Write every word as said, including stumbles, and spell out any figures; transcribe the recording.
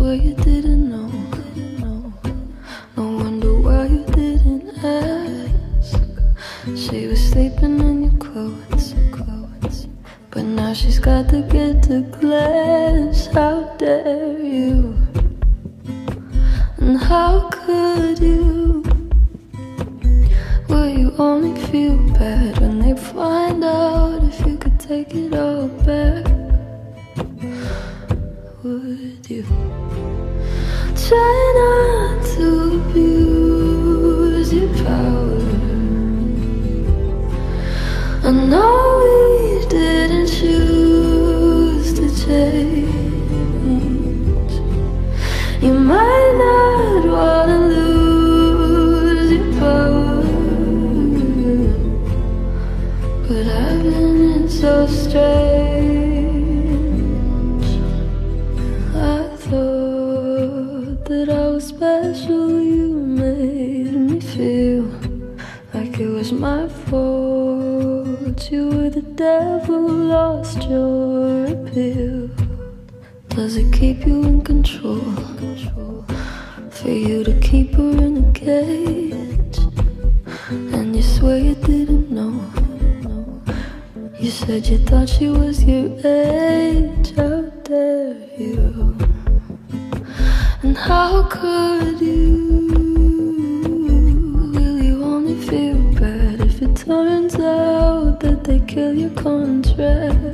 swear you didn't know. No wonder why you didn't ask. She was sleeping in your clothes, clothes. But now she's got to get the glance. How dare you? And how could you? Will you only feel bad when they find out if you could take it all back? Would you try not to abuse your power? I know we didn't choose to change. You might not wanna lose your power, but I've been so strange. I thought that I was special. You made me feel like it was my fault. You were the devil, lost your appeal. Does it keep you in control? For you to keep her in a cage? And you swear you didn't know. You said you thought she was your age. How dare you? And how could you? Will you only feel bad if it turns out that they kill your contract?